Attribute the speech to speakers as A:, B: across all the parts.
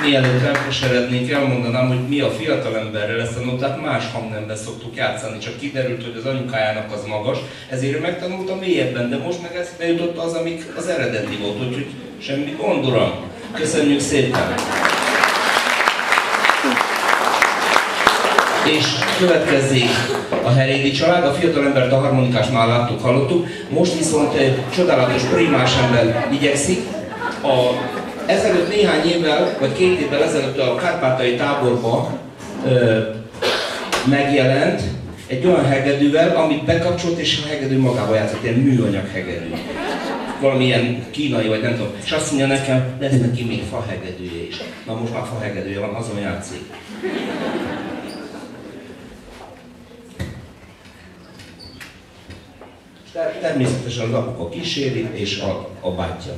A: mielőtt elkeserednénk, elmondanám, hogy mi a fiatalemberrel ezt a notát más hangnemben szoktuk játszani, csak kiderült, hogy az anyukájának az magas, ezért ő megtanulta mélyebben, de most meg eszébe jutott az, amik az eredeti volt, úgyhogy semmi gond, uram. Köszönjük szépen! És következzék a Herédi család, a fiatalembert a harmonikás már láttuk, hallottuk, most viszont egy csodálatos primás ember igyekszik. Ezelőtt néhány évvel, vagy 2 évvel ezelőtt a kárpátaljai táborban megjelent egy olyan hegedűvel, amit bekapcsolt és a hegedű magába játszott, ilyen műanyag hegedű. Valamilyen kínai, vagy nem tudom. És azt mondja nekem, lesz neki még fa hegedűje is. Na most már fa hegedűje van, azon játszik. Természetesen az apuka kíséri, és a bátyja.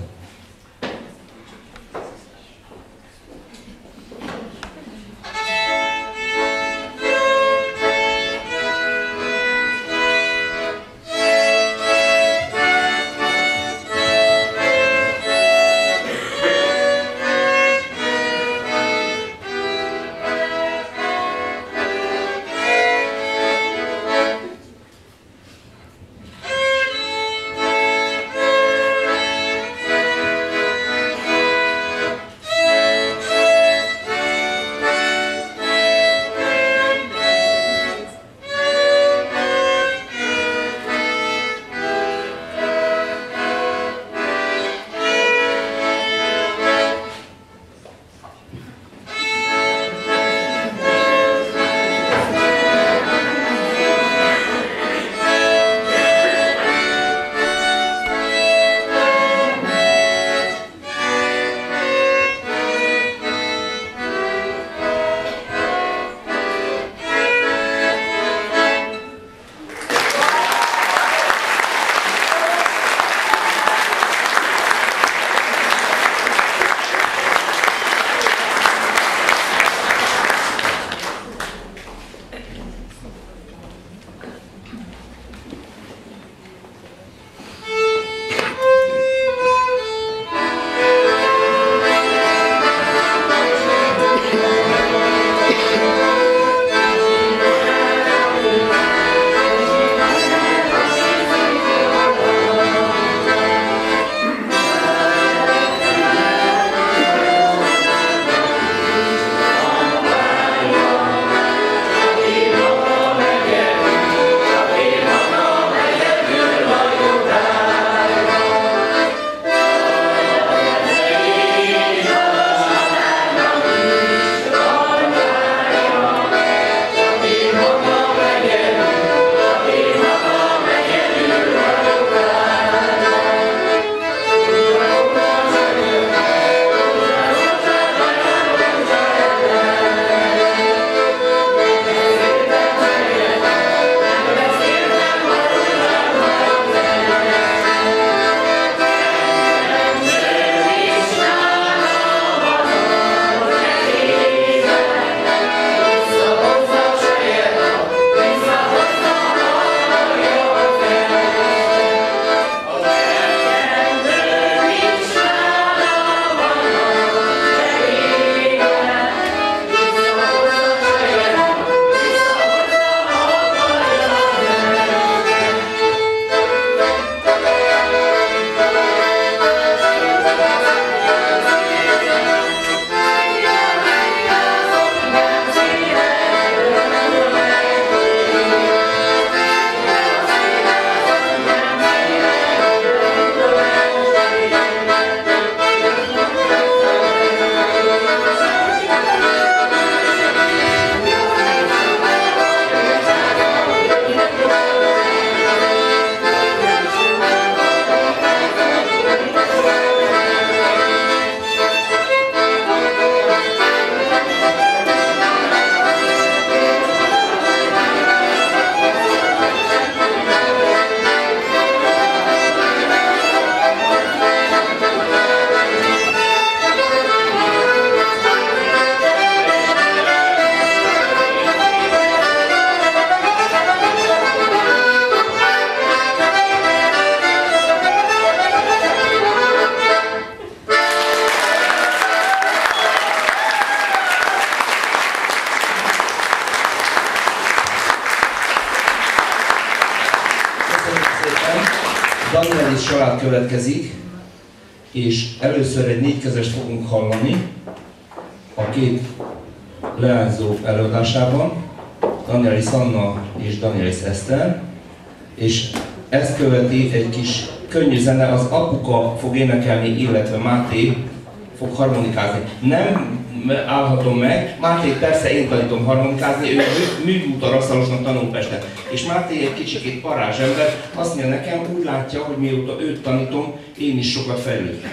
A: Danielis család következik, és először egy négykezest fogunk hallani a két leányzó előadásában, Danielis Anna és Danielis Eszter, és ezt követi egy kis könnyű zene, az apuka fog énekelni, illetve Máté fog harmonikázni. Nem állhatom meg, Máté persze én tanítom harmonikázni, ő műúton rasszalosnak tanul Pesten. És Máté egy kicsikét parázs ember, azt mondja nekem, úgy látja, hogy mióta őt tanítom, én is sokat fejlődtem.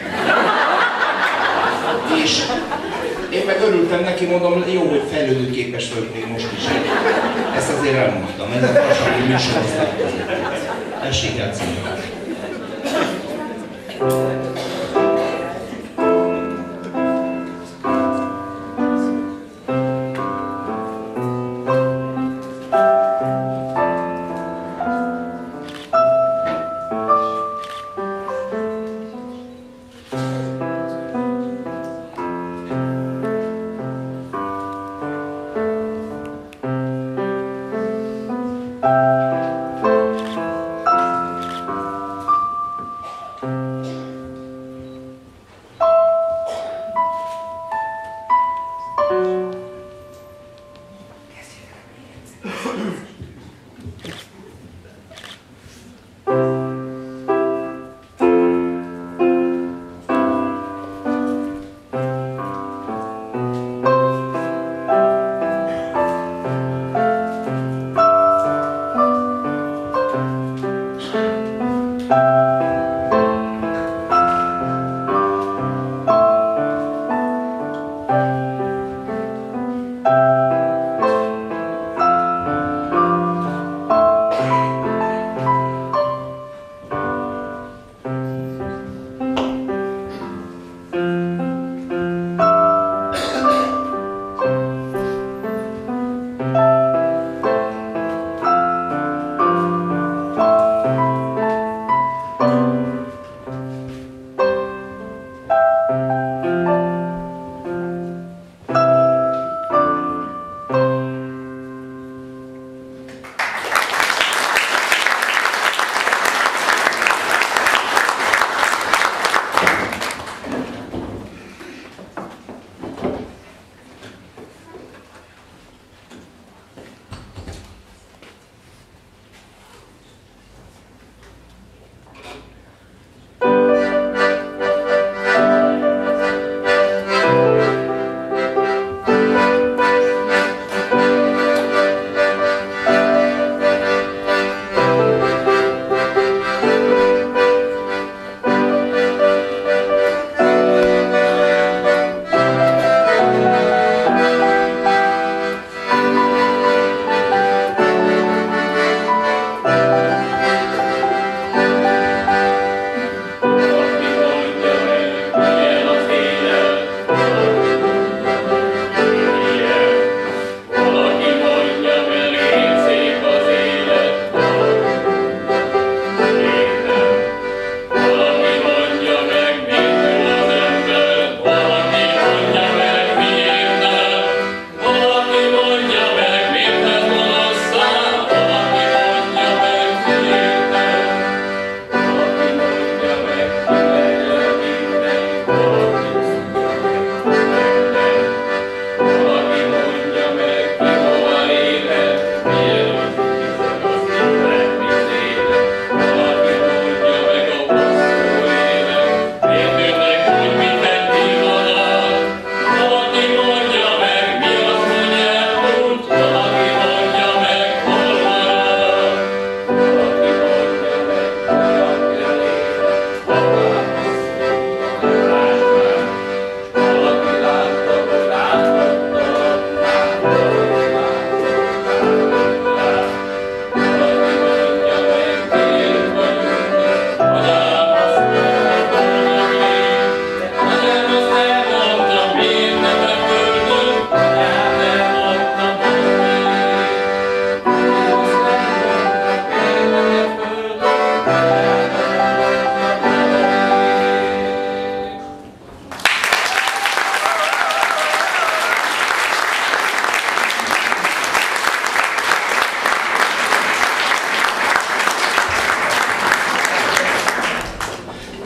A: És én meg örültem neki, mondom, jó, hogy fejlődőképes vagyok még most is. Ezt azért elmondtam, ez a társadalmi műsorozat. Tessék játszani.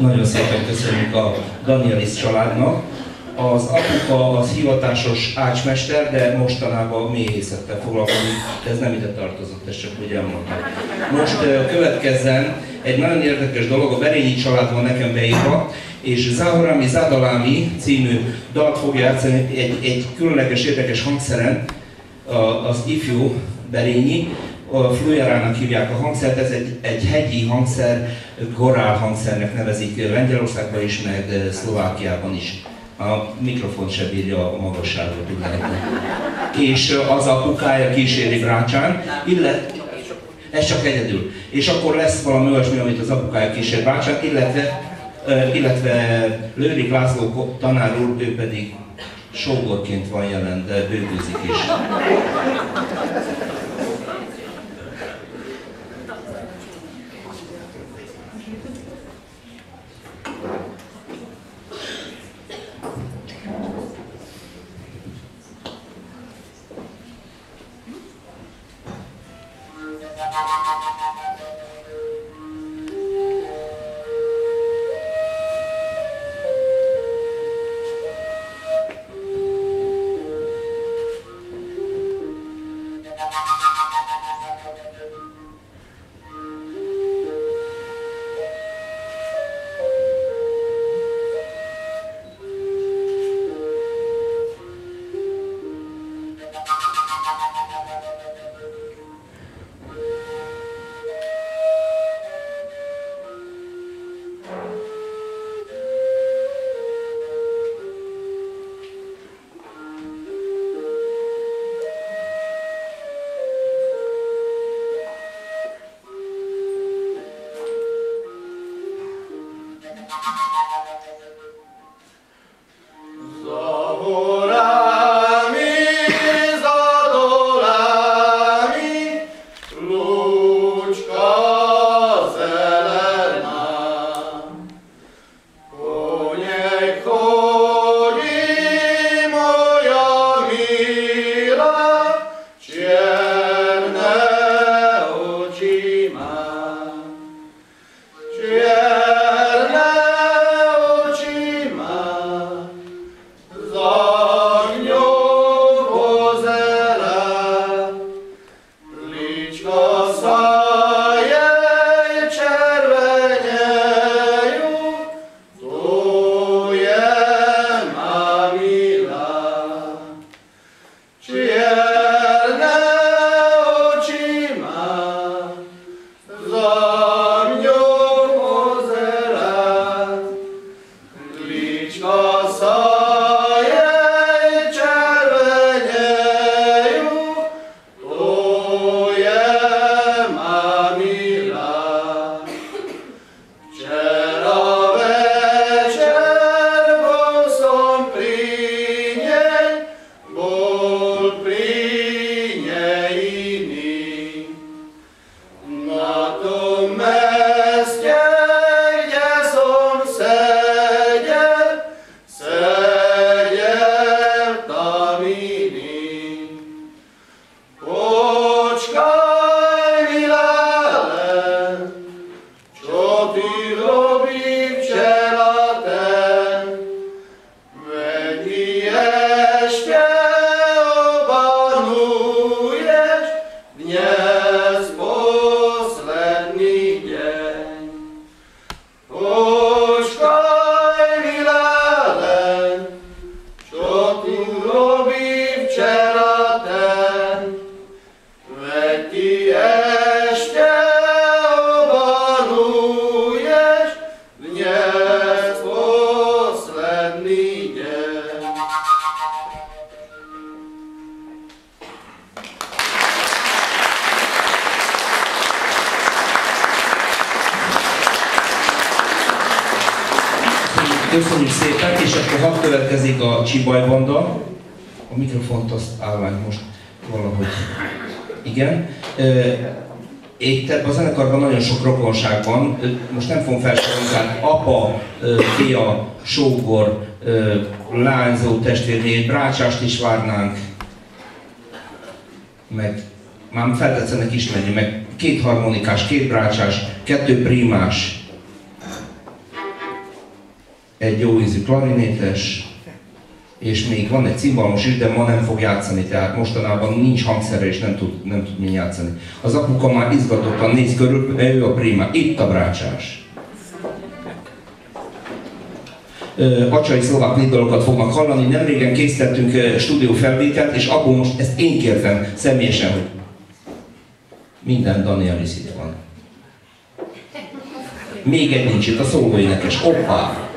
A: Nagyon szépen köszönjük a Danielis családnak. Az apuka az hivatásos ácsmester, de mostanában méhészettel foglalkozik, de ez nem ide tartozott, ez csak úgy elmondtam. Most következzen egy nagyon érdekes dolog, a Berényi család van nekem beírva, és Zahorami Zadalami című dalt fogja játszani egy különleges, érdekes hangszeren, az ifjú Berényi, a Flujarának hívják a hangszert, ez egy hegyi hangszer, gorál hangszernek nevezik Lengyelországban is, meg Szlovákiában is. A mikrofon se bírja a magasságot, és az apukája kíséri Brácsán, ez csak egyedül. És akkor lesz valami olyasmi, amit az apukája kísér Brácsán, illetve Lőrik László tanár úr, ő pedig sógorként van jelen, de bőgőzik is. Köszönjük szépen, és akkor hadd következik a Csibaj Banda. A mikrofont azt állvány most valahogy. Igen. Itt ebben a zenekarban nagyon sok rokonság van. Most nem fogom felsorolni, tehát apa, fia, sógor, lányzó, testvérné, brácsást is várnánk. Meg már feltetszenek ismerni, meg 2 harmonikás, 2 brácsás, 2 primás. egy jó ízű klarinétes, és még van egy cimbalmos is, de ma nem fog játszani, tehát mostanában nincs hangszere és nem tud mi játszani. Az apuka már izgatottan néz körül, ő a prima, itt a brácsás. Acsai szlovák népdalokat fognak hallani, nemrégen készítettünk stúdiófelvételt, és abból most ezt én kértem személyesen, hogy minden Danielis itt van. Még egy nincs itt, a szólóénekes. Hoppá!